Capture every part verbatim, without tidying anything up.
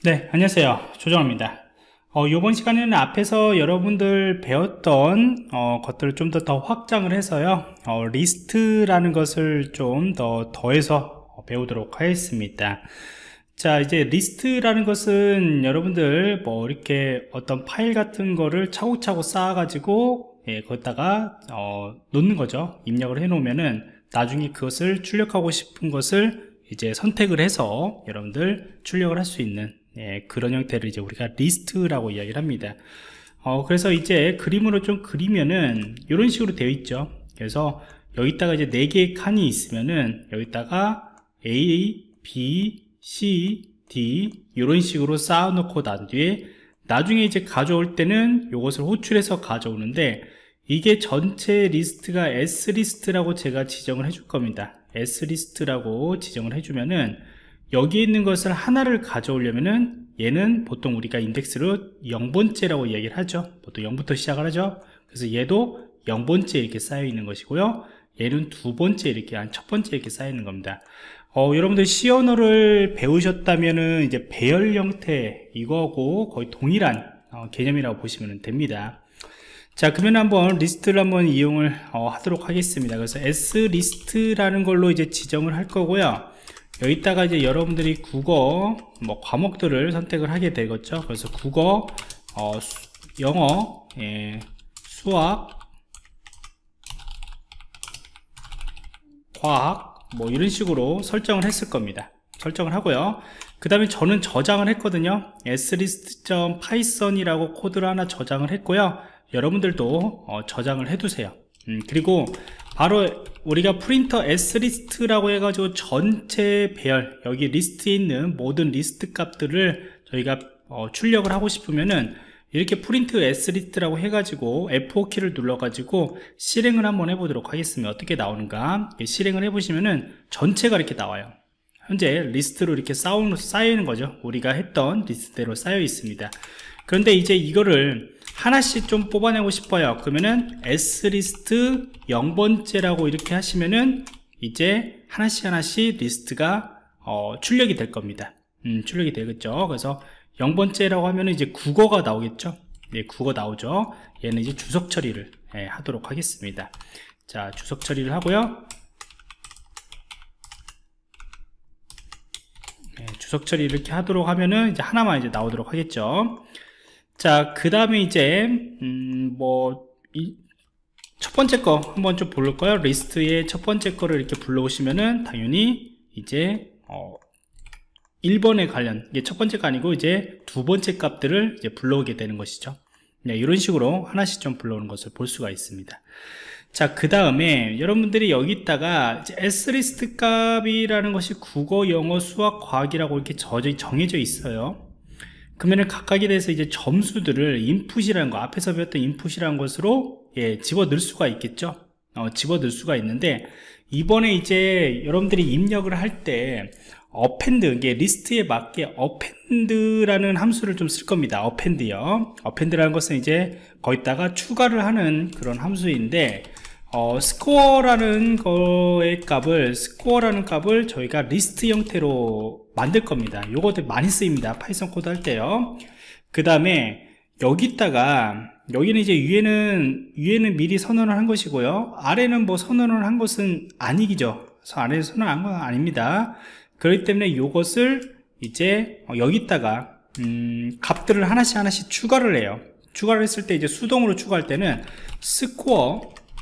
네, 안녕하세요. 조정호입니다. 어, 이번 시간에는 앞에서 여러분들 배웠던 어, 것들을 좀 더 더 확장을 해서요. 어, 리스트라는 것을 좀 더 더해서 배우도록 하겠습니다. 자, 이제 리스트라는 것은 여러분들 뭐 이렇게 어떤 파일 같은 거를 차곡차곡 쌓아가지고 예, 거기다가 어, 놓는 거죠. 입력을 해 놓으면은 나중에 그것을 출력하고 싶은 것을 이제 선택을 해서 여러분들 출력을 할 수 있는 예, 그런 형태를 이제 우리가 리스트라고 이야기를 합니다. 어, 그래서 이제 그림으로 좀 그리면은 이런 식으로 되어 있죠. 그래서 여기다가 이제 네 개의 칸이 있으면은 여기다가 A, B, C, D 이런 식으로 쌓아 놓고 난 뒤에 나중에 이제 가져올 때는 이것을 호출해서 가져오는데, 이게 전체 리스트가 S 리스트라고 제가 지정을 해줄 겁니다. S 리스트라고 지정을 해주면은 여기에 있는 것을 하나를 가져오려면은 얘는 보통 우리가 인덱스로 영 번째라고 이야기를 하죠. 보통 영부터 시작을 하죠. 그래서 얘도 영 번째 이렇게 쌓여 있는 것이고요. 얘는 두 번째 이렇게 한 첫 번째 이렇게 쌓여 있는 겁니다. 어, 여러분들 C 언어를 배우셨다면은 이제 배열 형태 이거하고 거의 동일한 어, 개념이라고 보시면 됩니다. 자, 그러면 한번 리스트를 한번 이용을 어, 하도록 하겠습니다. 그래서 S 리스트라는 걸로 이제 지정을 할 거고요. 여기다가 이제 여러분들이 국어 뭐 과목들을 선택을 하게 되겠죠. 그래서 국어, 어, 수, 영어, 예, 수학, 과학 뭐 이런 식으로 설정을 했을 겁니다. 설정을 하고요. 그 다음에 저는 저장을 했거든요. sList.python이라고 코드를 하나 저장을 했고요. 여러분들도 어, 저장을 해 두세요. 음, 그리고 바로 우리가 프린터 sList라고 해가지고 전체 배열, 여기 리스트에 있는 모든 리스트 값들을 저희가 어, 출력을 하고 싶으면은 이렇게 프린트 sList라고 해가지고 에프 오 키를 눌러가지고 실행을 한번 해보도록 하겠습니다. 어떻게 나오는가 실행을 해보시면은 전체가 이렇게 나와요. 현재 리스트로 이렇게 쌓여, 쌓여 있는 거죠. 우리가 했던 리스트대로 쌓여 있습니다. 그런데 이제 이거를 하나씩 좀 뽑아내고 싶어요. 그러면은 sList 영 번째라고 이렇게 하시면은 이제 하나씩 하나씩 리스트가 어, 출력이 될 겁니다. 음, 출력이 되겠죠. 그래서 영 번째라고 하면은 이제 국어가 나오겠죠. 예, 국어 나오죠. 얘는 이제 주석 처리를 예, 하도록 하겠습니다. 자, 주석 처리를 하고요. 예, 주석 처리 이렇게 하도록 하면은 이제 하나만 이제 나오도록 하겠죠. 자, 그 다음에 이제 음, 뭐 첫 번째 거 한번 좀 볼까요? 리스트의 첫 번째 거를 이렇게 불러오시면은 당연히 이제 어, 일 번에 관련, 이게 첫 번째가 아니고 이제 두 번째 값들을 이제 불러오게 되는 것이죠. 네, 이런 식으로 하나씩 좀 불러오는 것을 볼 수가 있습니다. 자, 그 다음에 여러분들이 여기다가 sList 값이라는 것이 국어, 영어, 수학, 과학이라고 이렇게 정해져 있어요. 그러면은 각각에 대해서 이제 점수들을 인풋이라는 거, 앞에서 배웠던 인풋이라는 것으로 예, 집어넣을 수가 있겠죠. 어, 집어넣을 수가 있는데, 이번에 이제 여러분들이 입력을 할 때 append, 이게 리스트에 맞게 append라는 함수를 좀 쓸 겁니다. append요. append라는 것은 이제 거기다가 추가를 하는 그런 함수인데, 어, score라는 거의 값을, score라는 값을 저희가 리스트 형태로 만들 겁니다. 요것들 많이 쓰입니다. 파이썬 코드 할 때요. 그 다음에 여기다가, 여기는 이제 위에는, 위에는 미리 선언을 한 것이고요. 아래는 뭐 선언을 한 것은 아니죠. 아래에 선언한 건 아닙니다. 그렇기 때문에 이것을 이제 여기다가 음, 값들을 하나씩 하나씩 추가를 해요. 추가를 했을 때 이제 수동으로 추가할 때는 score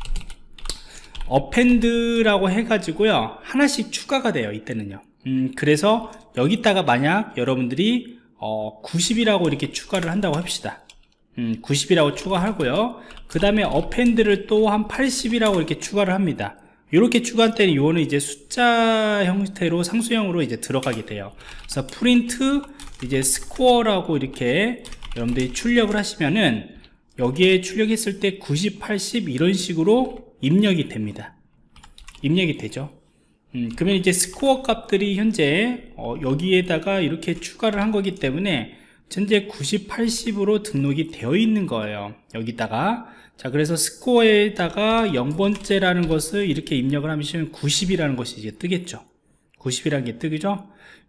append라고 해가지고요 하나씩 추가가 돼요. 이때는요. 음, 그래서 여기다가 만약 여러분들이 어, 구십이라고 이렇게 추가를 한다고 합시다. 음, 구십이라고 추가하고요. 그 다음에 append를 또 한 팔십이라고 이렇게 추가를 합니다. 이렇게 추가할 때는 요거는 이제 숫자 형태로 상수형으로 이제 들어가게 돼요. 그래서 프린트 이제 score라고 이렇게 여러분들이 출력을 하시면은 여기에 출력했을 때 구십, 팔십 이런 식으로 입력이 됩니다. 입력이 되죠. 음, 그러면 이제 스코어 값들이 현재 어, 여기에다가 이렇게 추가를 한 거기 때문에 현재 구십, 팔십으로 등록이 되어 있는 거예요. 여기다가 자, 그래서 스코어에다가 영 번째라는 것을 이렇게 입력을 하면 구십이라는 것이 이제 뜨겠죠. 구십이라는 게 뜨겠죠.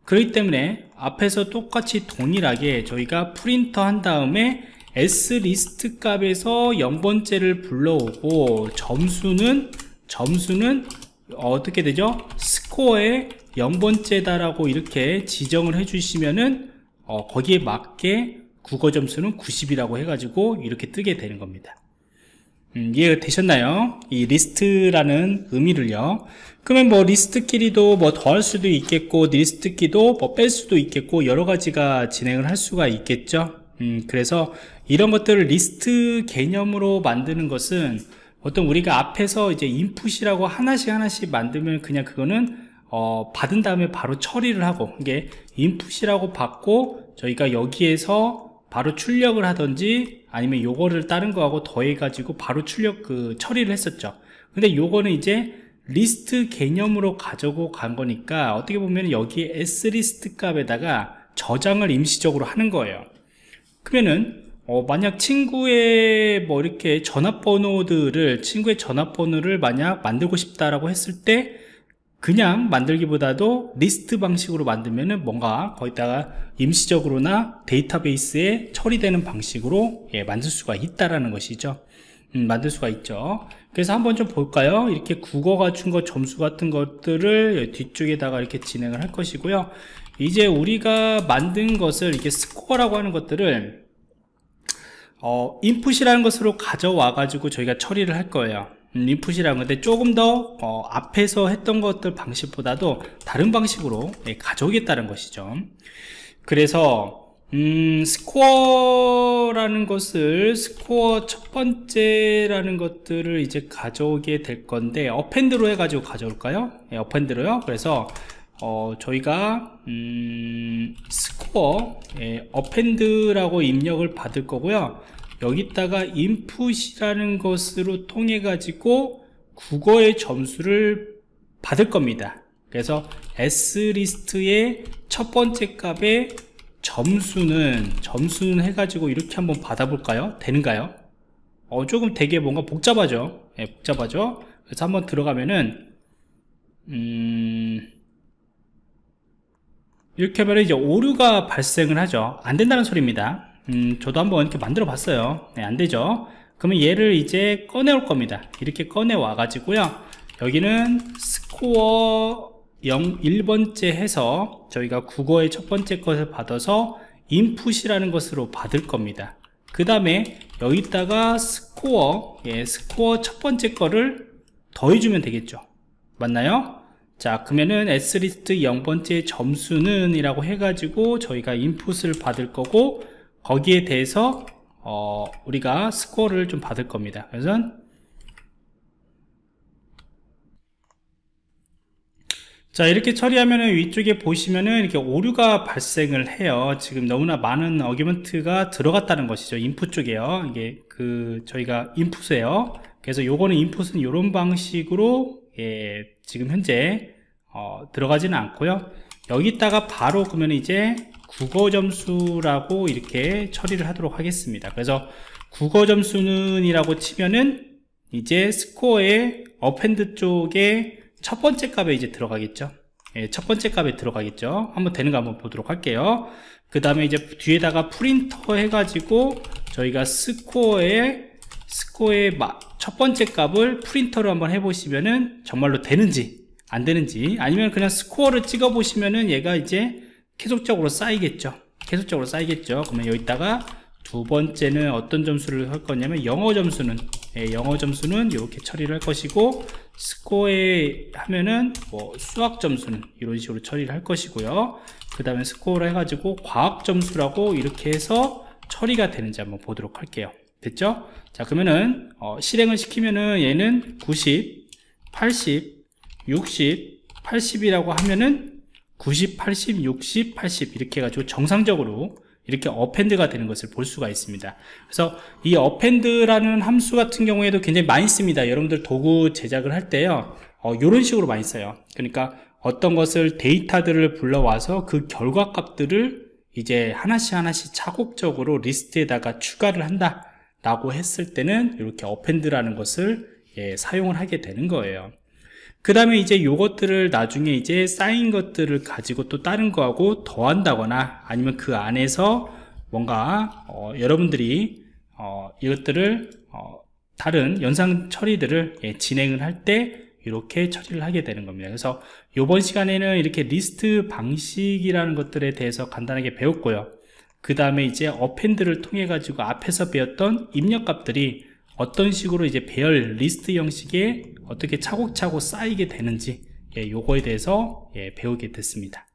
그렇기 때문에 앞에서 똑같이 동일하게 저희가 프린터 한 다음에 sList 값에서 영 번째를 불러오고 점수는 점수는 어떻게 되죠? 스코어의 영 번째다 라고 이렇게 지정을 해 주시면은 어, 거기에 맞게 국어 점수는 구십이라고 해가지고 이렇게 뜨게 되는 겁니다. 음, 이해가 되셨나요? 이 리스트라는 의미를요. 그러면 뭐 리스트끼리도 뭐 더할 수도 있겠고 리스트끼도 뭐 뺄 수도 있겠고 여러 가지가 진행을 할 수가 있겠죠. 음, 그래서 이런 것들을 리스트 개념으로 만드는 것은 어떤 우리가 앞에서 이제 인풋이라고 하나씩 하나씩 만들면 그냥 그거는 어, 받은 다음에 바로 처리를 하고 이게 인풋이라고 받고 저희가 여기에서 바로 출력을 하든지 아니면 요거를 다른 거하고 더해 가지고 바로 출력 그 처리를 했었죠. 근데 요거는 이제 리스트 개념으로 가지고 간 거니까 어떻게 보면 여기에 sList 값에다가 저장을 임시적으로 하는 거예요. 그러면은 어, 만약 친구의 뭐 이렇게 전화번호들을 친구의 전화번호를 만약 만들고 싶다라고 했을 때 그냥 만들기보다도 리스트 방식으로 만들면은 뭔가 거기다가 임시적으로나 데이터베이스에 처리되는 방식으로 예, 만들 수가 있다라는 것이죠. 음, 만들 수가 있죠. 그래서 한번 좀 볼까요? 이렇게 국어가 준 거 점수 같은 것들을 뒤쪽에다가 이렇게 진행을 할 것이고요. 이제 우리가 만든 것을 이렇게 스코어라고 하는 것들을 어, 인풋이라는 것으로 가져와 가지고 저희가 처리를 할 거예요. 음, 인풋이라는 건데 조금 더 어, 앞에서 했던 것들 방식보다도 다른 방식으로 예, 가져오겠다는 것이죠. 그래서 음, 스코어라는 것을 스코어 첫 번째라는 것들을 이제 가져오게 될 건데 어펜드로 해가지고 가져올까요? 예, 어펜드로요. 그래서 어, 저희가 음, 스코어 예, 어펜드라고 입력을 받을 거고요. 여기다가 인풋이라는 것으로 통해 가지고 국어의 점수를 받을 겁니다. 그래서 sList의 첫 번째 값의 점수는 점수는 해가지고 이렇게 한번 받아볼까요? 되는가요? 어, 조금 되게 뭔가 복잡하죠. 예, 복잡하죠. 그래서 한번 들어가면은 음, 이렇게 하면 이제 오류가 발생을 하죠. 안 된다는 소리입니다. 음, 저도 한번 이렇게 만들어 봤어요. 네, 안 되죠. 그러면 얘를 이제 꺼내올 겁니다. 이렇게 꺼내와 가지고요. 여기는 스코어 영, 일 번째 해서 저희가 국어의 첫 번째 것을 받아서 인풋이라는 것으로 받을 겁니다. 그 다음에 여기다가 스코어, 예, 스코어 첫 번째 거를 더해주면 되겠죠. 맞나요? 자, 그러면은 sList 영 번째 점수는 이라고 해가지고 저희가 인풋을 받을 거고 거기에 대해서 어, 우리가 스코어를 좀 받을 겁니다. 그래서 자, 이렇게 처리하면은 위쪽에 보시면은 이렇게 오류가 발생을 해요. 지금 너무나 많은 어규먼트가 들어갔다는 것이죠. 인풋 쪽에요. 이게 그 저희가 인풋이에요. 그래서 요거는 인풋은 이런 방식으로 예, 지금 현재 어, 들어가지는 않고요. 여기다가 바로 그러면 이제 국어 점수라고 이렇게 처리를 하도록 하겠습니다. 그래서 국어 점수는 이라고 치면은 이제 스코어의 어펜드 쪽에 첫 번째 값에 이제 들어가겠죠. 예, 첫 번째 값에 들어가겠죠. 한번 되는 거 한번 보도록 할게요. 그 다음에 이제 뒤에다가 프린터 해가지고 저희가 스코어의 스코어의 첫 번째 값을 프린터로 한번 해보시면은 정말로 되는지 안 되는지, 아니면 그냥 스코어를 찍어 보시면은 얘가 이제 계속적으로 쌓이겠죠. 계속적으로 쌓이겠죠. 그러면 여기다가 두 번째는 어떤 점수를 할 거냐면 영어 점수는 예, 영어 점수는 이렇게 처리를 할 것이고, 스코어에 하면은 뭐 수학 점수는 이런 식으로 처리를 할 것이고요. 그 다음에 스코어를 해가지고 과학 점수라고 이렇게 해서 처리가 되는지 한번 보도록 할게요. 됐죠? 자, 그러면은 어, 실행을 시키면은 얘는 구십, 팔십, 육십, 팔십이라고 하면은 구십, 팔십, 육십, 팔십 이렇게 해가지고 정상적으로 이렇게 어펜드가 되는 것을 볼 수가 있습니다. 그래서 이 어펜드라는 함수 같은 경우에도 굉장히 많이 씁니다. 여러분들 도구 제작을 할 때요, 어, 이런 식으로 많이 써요. 그러니까 어떤 것을 데이터들을 불러와서 그 결과 값들을 이제 하나씩 하나씩 차곡적으로 리스트에다가 추가를 한다 라고 했을 때는 이렇게 어펜드라는 것을 예, 사용을 하게 되는 거예요. 그 다음에 이제 요것들을 나중에 이제 쌓인 것들을 가지고 또 다른 거하고 더한다거나 아니면 그 안에서 뭔가 어, 여러분들이 어, 이것들을 어, 다른 연산 처리들을 예, 진행을 할 때 이렇게 처리를 하게 되는 겁니다. 그래서 이번 시간에는 이렇게 리스트 방식이라는 것들에 대해서 간단하게 배웠고요. 그 다음에 이제 어펜드를 통해 가지고 앞에서 배웠던 입력값들이 어떤 식으로 이제 배열 리스트 형식에 어떻게 차곡차곡 쌓이게 되는지 예, 요거에 대해서 예, 배우게 됐습니다.